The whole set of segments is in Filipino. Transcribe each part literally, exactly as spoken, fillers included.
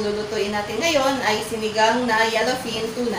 lulutuin natin ngayon ay sinigang na yellowfin tuna.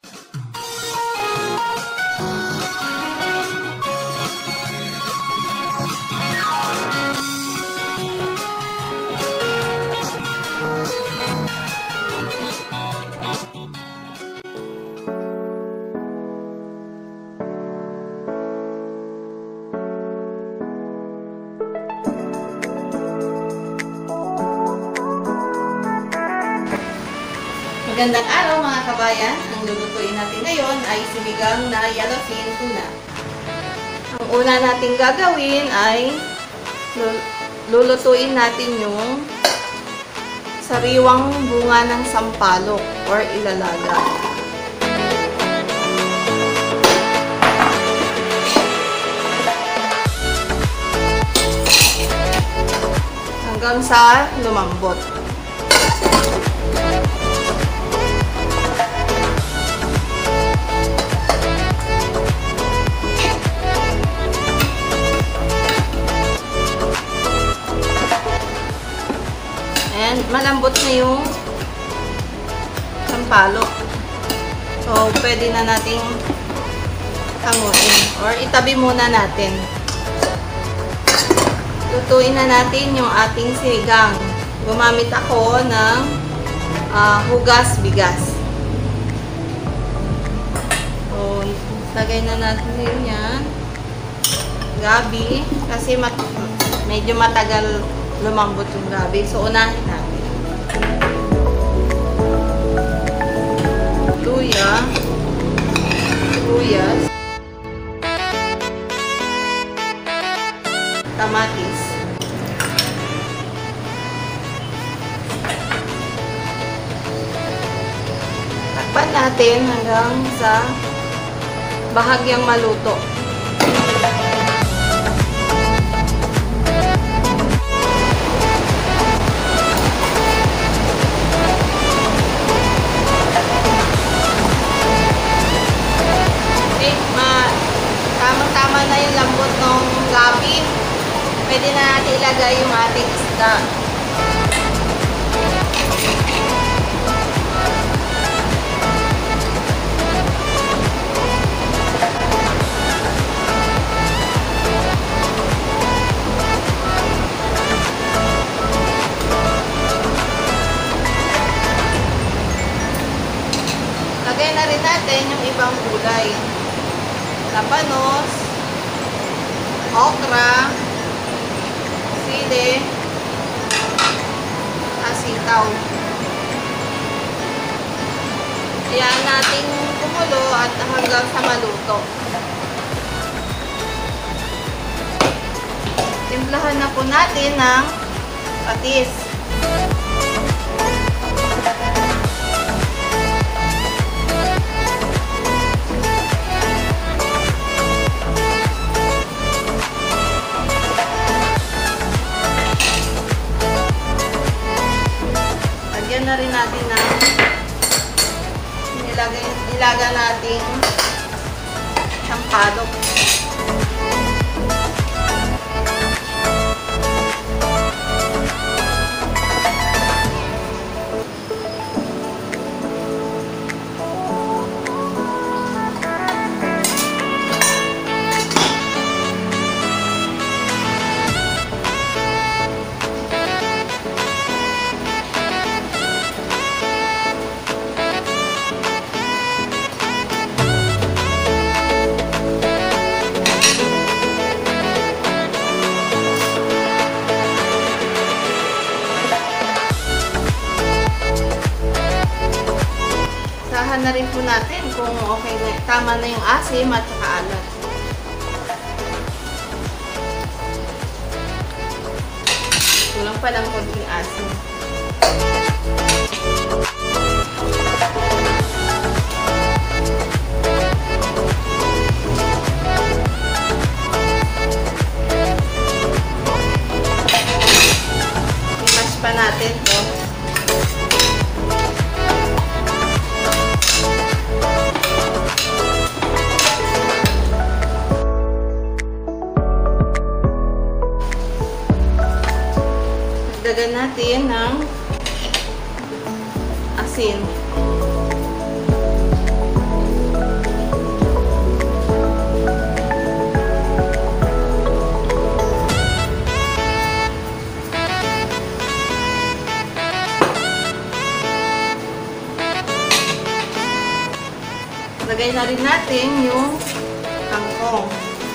Magandang araw mga kabayan! Ang lulutuin natin ngayon ay sinigang na yellowfin tuna. Ang una nating gagawin ay lulutuin natin yung sariwang bunga ng sampalok or ilalaga. Hanggang sa lumambot. And malambot na yung sampalok. So, pwede na nating hanguin or itabi muna natin. Lutuin na natin yung ating sinigang. Gumamit ako ng uh, hugas bigas. So, lagay na natin yan. Gabi. Kasi mat medyo matagal lumambot yung gabi. So, unahin natin. Luya. Luyas. Kamatis. Takpan natin hanggang sa bahagyang maluto. Tama na yung lambot ng gabi. Pwede na natin ilagay yung ating isda. Lagay na rin natin yung ibang gulay. Labanos, okra, sili, asitaw. Ayan natin kumulo at hanggang sa maluto. Timplahan na po natin ng patis. Lagyan na rin natin na nilagay, nilaga natin sampalok. Na rin po natin kung okay na, tama na yung asim at saka alat. Kulang pa lang konting asim. I-mash pa natin to. Dagdagan natin ng asin. Lagay na rin natin yung kangkong.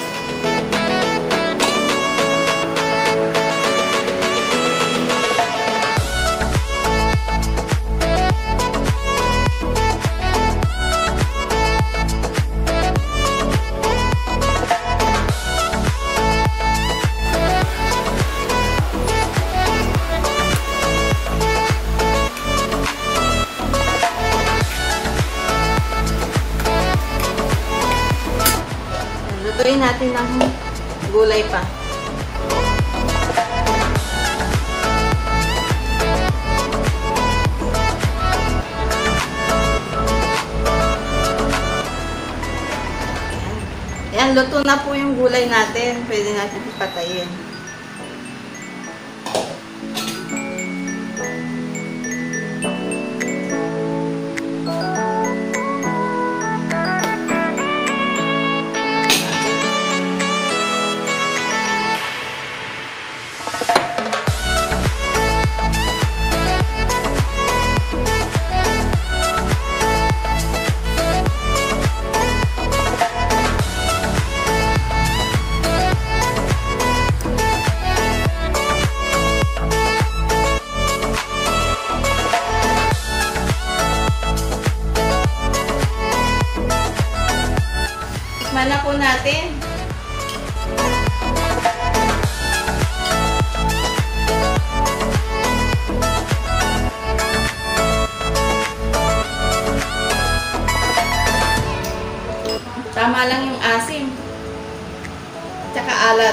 Lutuin natin ng gulay pa. Ayan, luto na po yung gulay natin. Pwede natin ipatayin. Tikman na po natin. Tama lang yung asim. Tsaka alat.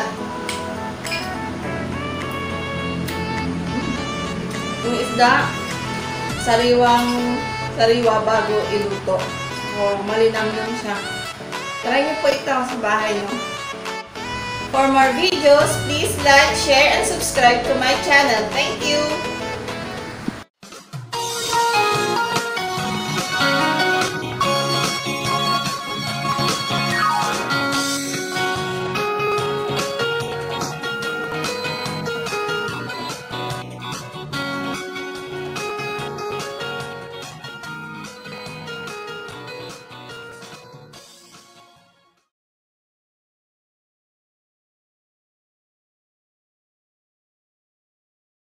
Yung isda, sariwang sariwa bago iluto. O, malinang lang siya. Try niyo po ito sa bahay niyo. For more videos, please like, share, and subscribe to my channel. Thank you!